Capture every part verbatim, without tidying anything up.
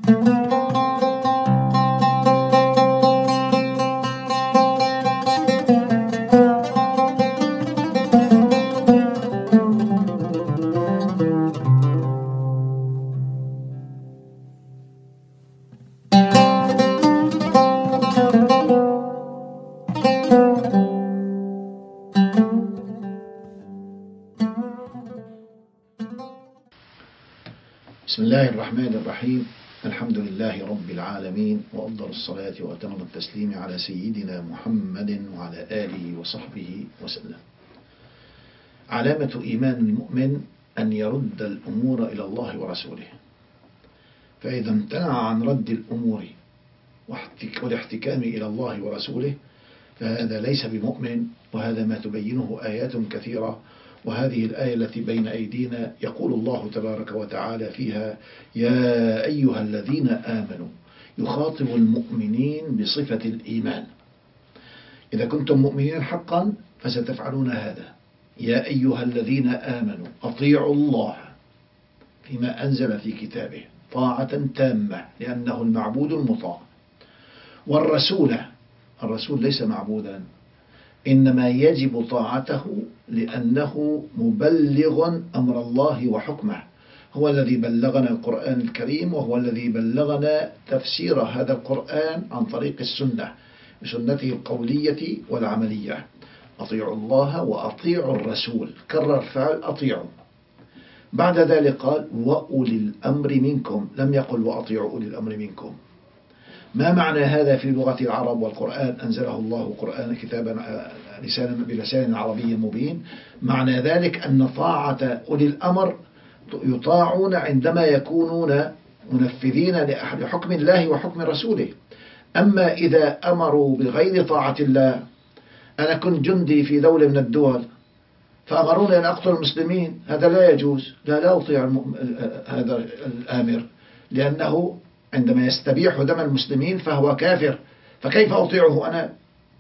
بسم الله الرحمن الرحيم. الحمد لله رب العالمين، وأفضل الصلاة وأتم التسليم على سيدنا محمد وعلى آله وصحبه وسلم. علامة إيمان المؤمن أن يرد الأمور إلى الله ورسوله، فإذا امتنع عن رد الأمور والاحتكام إلى الله ورسوله فهذا ليس بمؤمن، وهذا ما تبينه آيات كثيرة. وهذه الآية التي بين أيدينا يقول الله تبارك وتعالى فيها: يا أيها الذين آمنوا، يخاطب المؤمنين بصفة الإيمان. إذا كنتم مؤمنين حقا فستفعلون هذا. يا أيها الذين آمنوا أطيعوا الله فيما أنزل في كتابه طاعة تامة لأنه المعبود المطاع، والرسول، الرسول ليس معبودا، إنما يجب طاعته لأنه مبلغ أمر الله وحكمه، هو الذي بلغنا القرآن الكريم، وهو الذي بلغنا تفسير هذا القرآن عن طريق السنة بسنته القولية والعملية. أطيعوا الله وأطيعوا الرسول، كرر فعل أطيعوا. بعد ذلك قال: وأولي الأمر منكم، لم يقل وأطيعوا أولي الأمر منكم. ما معنى هذا في لغة العرب؟ والقرآن أنزله الله قرآن كتابا بلسان عربي مبين. معنى ذلك أن طاعة أولي الأمر يطاعون عندما يكونون منفذين لحكم الله وحكم رسوله. أما إذا أمروا بغير طاعة الله، أنا كنت جندي في دولة من الدول فأمروني أن أقتل المسلمين، هذا لا يجوز، لا لا أطيع هذا الآمر، لأنه عندما يستبيح دم المسلمين فهو كافر، فكيف أطيعه أنا؟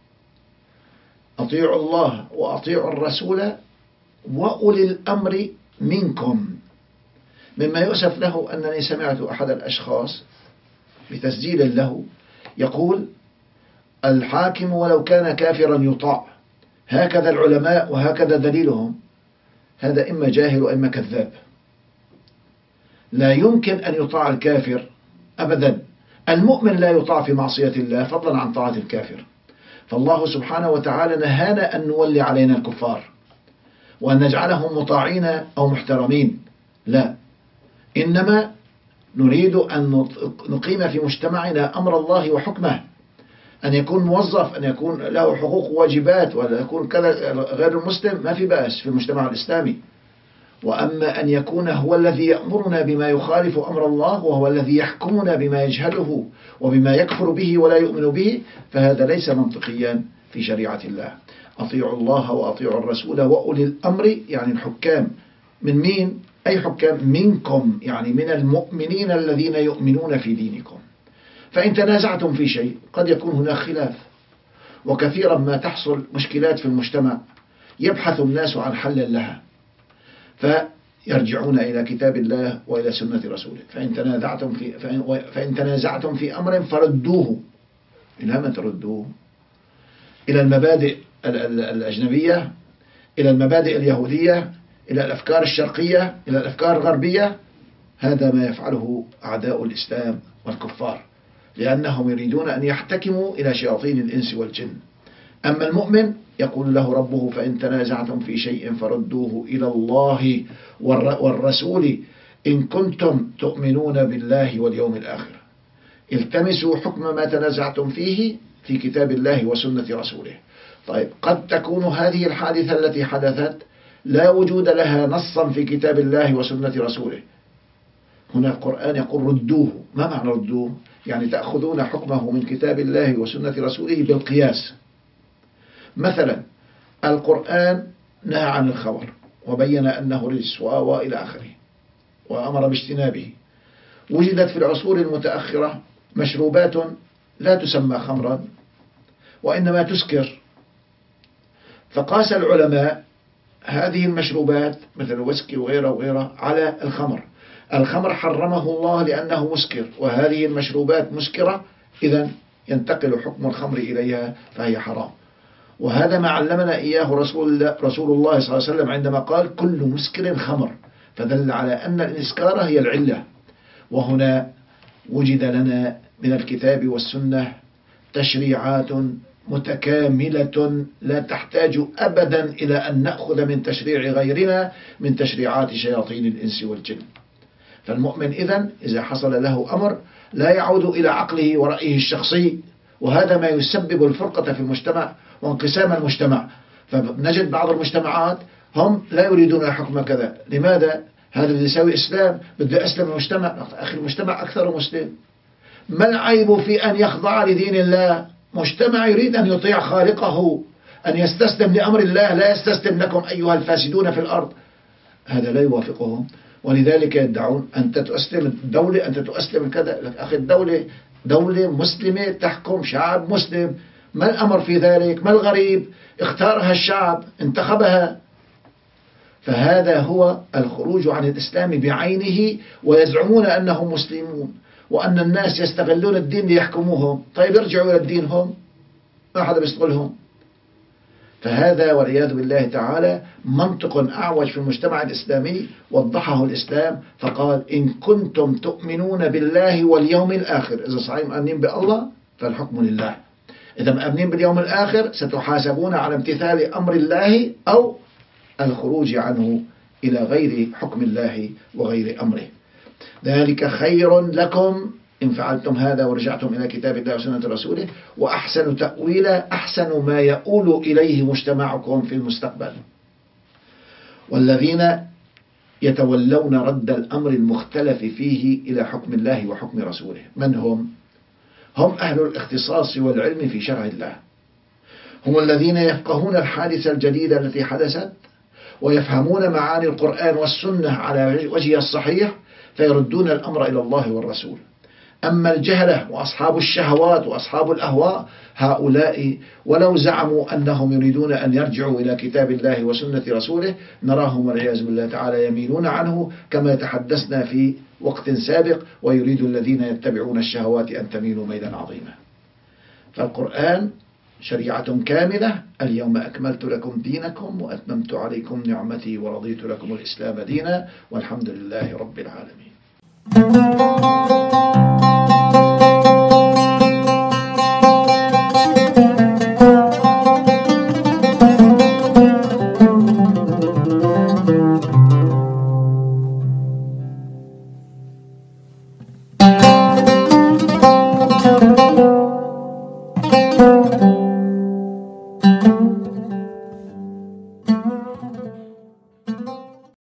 أطيعوا الله وأطيعوا الرسول وأولي الأمر منكم. مما يؤسف له أنني سمعت أحد الأشخاص بتسجيل له يقول: الحاكم ولو كان كافرا يطاع، هكذا العلماء وهكذا دليلهم. هذا إما جاهل وإما كذاب. لا يمكن أن يطاع الكافر أبدا. المؤمن لا يطاع في معصية الله فضلا عن طاعة الكافر. فالله سبحانه وتعالى نهانا أن نولي علينا الكفار وأن نجعلهم مطاعين أو محترمين، لا، إنما نريد أن نقيم في مجتمعنا أمر الله وحكمه، أن يكون موظف، أن يكون له حقوق وواجبات، ولا يكون كذا غير المسلم، ما في بأس في المجتمع الإسلامي. وأما أن يكون هو الذي يأمرنا بما يخالف أمر الله، وهو الذي يحكمنا بما يجهله وبما يكفر به ولا يؤمن به، فهذا ليس منطقيا في شريعة الله. أطيعوا الله وأطيعوا الرسول وأولي الأمر، يعني الحكام. من مين؟ أي حكام؟ منكم، يعني من المؤمنين الذين يؤمنون في دينكم. فإن تنازعتم في شيء قد يكون هناك خلاف، وكثيرا ما تحصل مشكلات في المجتمع يبحث الناس عن حل لها، فيرجعون إلى كتاب الله وإلى سنة رسوله. فإن تنازعتم في فإن, فإن تنازعتم في أمر فردوه. إلى من تردوه؟ إلى المبادئ الأجنبية، إلى المبادئ اليهودية، إلى الأفكار الشرقية، إلى الأفكار الغربية. هذا ما يفعله أعداء الإسلام والكفار، لأنهم يريدون أن يحتكموا إلى شياطين الإنس والجن. أما المؤمن يقول له ربه: فإن تنازعتم في شيء فردوه إلى الله والرسول إن كنتم تؤمنون بالله واليوم الآخر. التمسوا حكم ما تنازعتم فيه في كتاب الله وسنة رسوله. طيب، قد تكون هذه الحادثة التي حدثت لا وجود لها نصا في كتاب الله وسنة رسوله. هنا القرآن يقول ردوه. ما معنى ردوه؟ يعني تأخذون حكمه من كتاب الله وسنة رسوله بالقياس. مثلا القرآن نهى عن الخمر وبين أنه رجس وإلى آخره وأمر باجتنابه. وجدت في العصور المتأخرة مشروبات لا تسمى خمرا وإنما تسكر، فقاس العلماء هذه المشروبات مثل الويسكي وغيرها وغيرها على الخمر. الخمر حرمه الله لأنه مسكر، وهذه المشروبات مسكرة، إذن ينتقل حكم الخمر إليها فهي حرام. وهذا ما علمنا إياه رسول, رسول الله صلى الله عليه وسلم عندما قال كل مسكر خمر، فدل على أن الإسكار هي العلة. وهنا وجد لنا من الكتاب والسنة تشريعات متكاملة لا تحتاج أبدا إلى أن نأخذ من تشريع غيرنا من تشريعات شياطين الإنس والجن. فالمؤمن إذن إذا حصل له أمر لا يعود إلى عقله ورأيه الشخصي، وهذا ما يسبب الفرقة في المجتمع وانقسام المجتمع. فنجد بعض المجتمعات هم لا يريدون حكم كذا. لماذا؟ هذا اللي يساوي إسلام، بدي أسلم المجتمع. أخي المجتمع أكثر مسلم، ما العيب في أن يخضع لدين الله؟ مجتمع يريد أن يطيع خالقه، أن يستسلم لأمر الله، لا يستسلم لكم أيها الفاسدون في الأرض. هذا لا يوافقهم، ولذلك يدعون أنت تؤسلم الدولة، أنت تؤسلم كذا. لك أخي الدولة دولة مسلمة تحكم شعب مسلم، ما الأمر في ذلك؟ ما الغريب؟ اختارها الشعب، انتخبها. فهذا هو الخروج عن الإسلام بعينه، ويزعمون أنهم مسلمون وأن الناس يستغلون الدين ليحكموهم. طيب ارجعوا إلى الدين، هم ما حدا بيشتغلهم. فهذا والعياذ بالله تعالى منطق أعوج في المجتمع الإسلامي وضحه الإسلام، فقال إن كنتم تؤمنون بالله واليوم الآخر. إذا صحيح مؤمنين بالله فالحكم لله، إذا مؤمنين باليوم الآخر ستحاسبون على امتثال أمر الله أو الخروج عنه إلى غير حكم الله وغير أمره. ذلك خير لكم إن فعلتم هذا ورجعتم إلى كتاب الله وسنة رسوله، وأحسن تأويلا، أحسن ما يؤول إليه مجتمعكم في المستقبل. والذين يتولون رد الأمر المختلف فيه إلى حكم الله وحكم رسوله من هم؟ هم أهل الاختصاص والعلم في شرع الله، هم الذين يفقهون الحادثة الجديدة التي حدثت ويفهمون معاني القرآن والسنة على وجهها الصحيح، فيردون الأمر إلى الله والرسول. أما الجهلة وأصحاب الشهوات وأصحاب الأهواء، هؤلاء ولو زعموا أنهم يريدون أن يرجعوا إلى كتاب الله وسنة رسوله نراهم والعياذ بالله تعالى يميلون عنه، كما تحدثنا في وقت سابق: ويريد الذين يتبعون الشهوات أن تميلوا ميلا عظيما. فالقرآن شريعة كاملة. اليوم أكملت لكم دينكم وأتممت عليكم نعمتي ورضيت لكم الإسلام دينا، والحمد لله رب العالمين.